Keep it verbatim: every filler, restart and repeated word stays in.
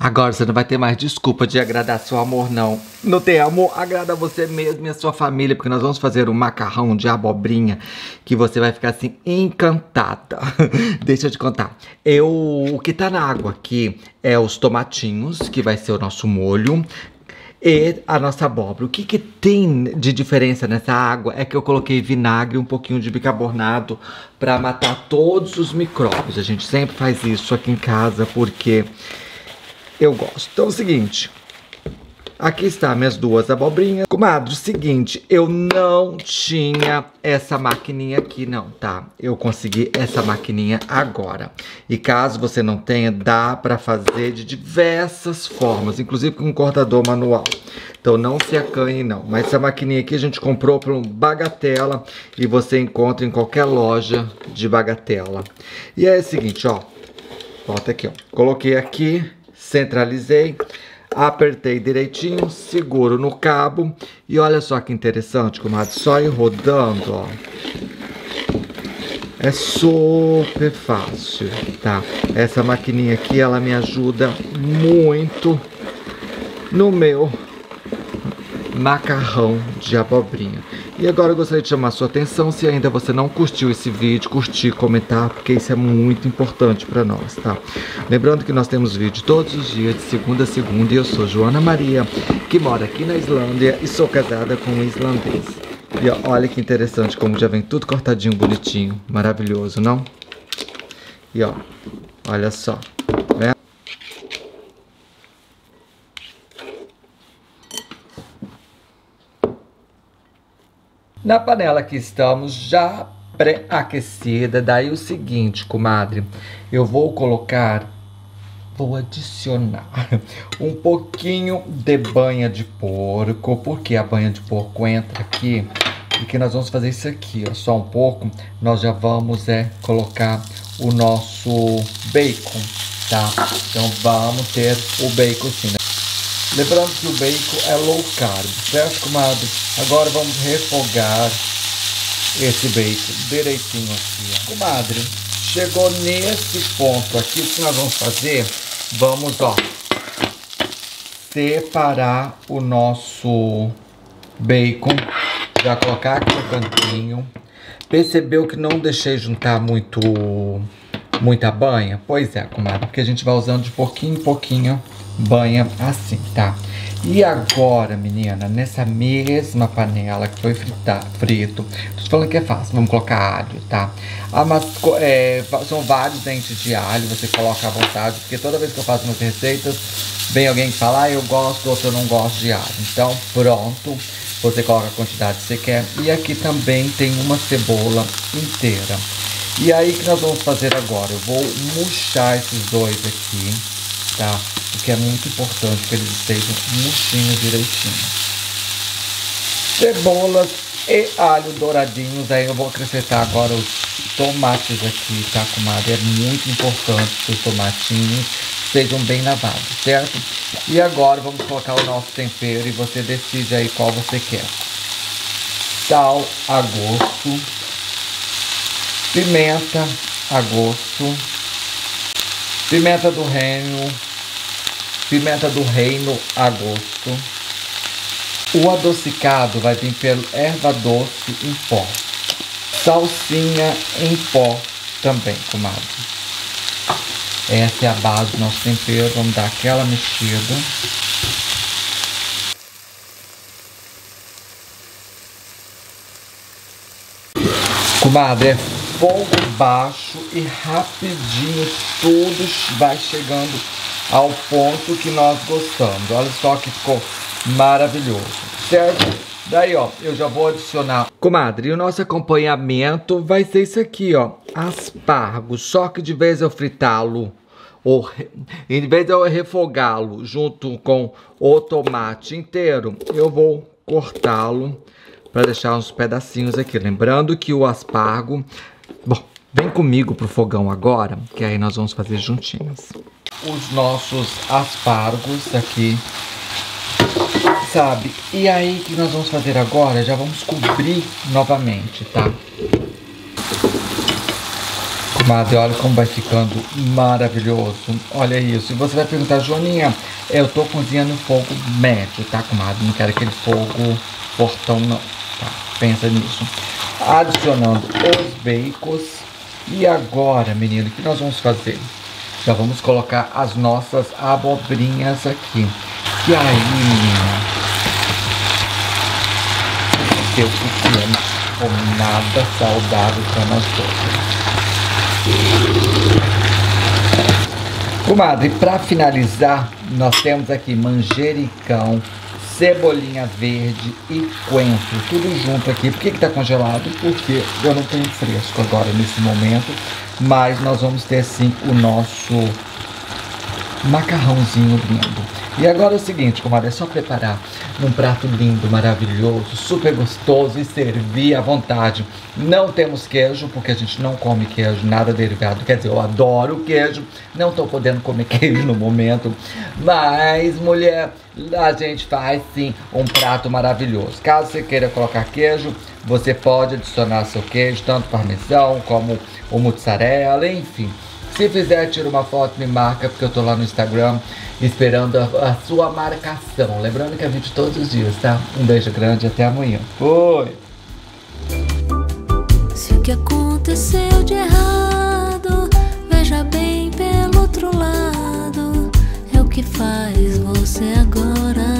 Agora você não vai ter mais desculpa de agradar seu amor, não. Não tem amor? Agrada você mesmo e a sua família, porque nós vamos fazer um macarrão de abobrinha que você vai ficar assim, encantada. Deixa eu te contar. Eu, o que tá na água aqui é os tomatinhos, que vai ser o nosso molho. E a nossa abóbora. O que que tem de diferença nessa água é que eu coloquei vinagre e um pouquinho de bicarbonato para matar todos os micróbios. A gente sempre faz isso aqui em casa porque eu gosto. Então é o seguinte, aqui está minhas duas abobrinhas. Comadre, o seguinte, eu não tinha essa maquininha aqui não, tá? Eu consegui essa maquininha agora. E caso você não tenha, dá pra fazer de diversas formas, inclusive com um cortador manual. Então não se acanhe não. Mas essa maquininha aqui a gente comprou por um Bagatela e você encontra em qualquer loja de bagatela. E é o seguinte, ó. Bota aqui, ó. Coloquei aqui, centralizei. Apertei direitinho, seguro no cabo. E olha só que interessante, comadre. Só ir rodando, ó. É super fácil, tá? Essa maquininha aqui, ela me ajuda muito no meu macarrão de abobrinha. E agora eu gostaria de chamar a sua atenção, se ainda você não curtiu esse vídeo, curtir, comentar, porque isso é muito importante para nós, tá? Lembrando que nós temos vídeo todos os dias, de segunda a segunda, e eu sou Joana Maria, que mora aqui na Islândia e sou casada com um islandês. E ó, olha que interessante como já vem tudo cortadinho, bonitinho, maravilhoso, não? E ó, olha só, né? Na panela que estamos já pré-aquecida, daí o seguinte, comadre, eu vou colocar, vou adicionar um pouquinho de banha de porco, porque a banha de porco entra aqui, e que nós vamos fazer isso aqui, ó, só um pouco, nós já vamos é colocar o nosso bacon, tá? Então vamos ter o bacon sim, né? Lembrando que o bacon é low carb, certo, comadre? Agora vamos refogar esse bacon direitinho aqui, ó. Comadre, chegou nesse ponto aqui, o que nós vamos fazer? Vamos, ó, separar o nosso bacon, já colocar aqui no cantinho. Percebeu que não deixei juntar muito, muita banha? Pois é, comadre, porque a gente vai usando de pouquinho em pouquinho banha assim, tá? E agora, menina, nessa mesma panela que foi fritar, frito, tô falando que é fácil, vamos colocar alho, tá? Ah, mas é, são vários dentes de alho, você coloca à vontade, porque toda vez que eu faço minhas receitas, vem alguém que fala, ah, eu gosto, outro eu não gosto de alho. Então, pronto, você coloca a quantidade que você quer. E aqui também tem uma cebola inteira. E aí, o que nós vamos fazer agora? Eu vou murchar esses dois aqui, tá? Porque é muito importante que eles estejam murchinhos direitinho. Cebolas e alho douradinhos. Aí eu vou acrescentar agora os tomates aqui, tá, comadre? É muito importante que os tomatinhos sejam bem lavados, certo? E agora vamos colocar o nosso tempero e você decide aí qual você quer. Sal a gosto. Pimenta a gosto. Pimenta do reino. Pimenta do reino a gosto. O adocicado vai vir pelo erva doce em pó. Salsinha em pó também, comadre. Essa é a base do nosso tempero. Vamos dar aquela mexida. Comadre, é fogo baixo e rapidinho tudo vai chegando ao ponto que nós gostamos. Olha só que ficou maravilhoso, certo? Daí, ó, eu já vou adicionar. Comadre, e o nosso acompanhamento vai ser isso aqui, ó. Aspargos, só que de vez eu fritá-lo, ou em vez de eu refogá-lo junto com o tomate inteiro, eu vou cortá-lo para deixar uns pedacinhos aqui. Lembrando que o aspargo... Bom, vem comigo pro fogão agora, que aí nós vamos fazer juntinhos. Os nossos aspargos aqui, sabe? E aí, o que nós vamos fazer agora? Já vamos cobrir novamente, tá? Comadre, olha como vai ficando maravilhoso. Olha isso. E você vai perguntar, Joaninha, eu tô cozinhando fogo médio, tá, comadre? Não quero aquele fogo fortão, não. Tá, pensa nisso. Adicionando os bacons. E agora, menino, o que nós vamos fazer? Já vamos colocar as nossas abobrinhas aqui. E aí, menina? Seu pequeno, com nada saudável para nós todos. Comadre, para finalizar, nós temos aqui manjericão, cebolinha verde e coentro, tudo junto aqui. Por que que tá congelado? Porque eu não tenho fresco agora nesse momento, mas nós vamos ter sim o nosso macarrãozinho lindo. E agora é o seguinte, comadre, é só preparar um prato lindo, maravilhoso, super gostoso e servir à vontade. Não temos queijo, porque a gente não come queijo, nada derivado. Quer dizer, eu adoro queijo, não estou podendo comer queijo no momento. Mas, mulher, a gente faz sim um prato maravilhoso. Caso você queira colocar queijo, você pode adicionar seu queijo, tanto parmesão como o mozzarella, enfim. Se fizer, tira uma foto, me marca, porque eu tô lá no Instagram esperando a, a sua marcação. Lembrando que é vídeo todos os dias, tá? Um beijo grande e até amanhã. Oi! Se o que aconteceu de errado, veja bem pelo outro lado, é o que faz você agora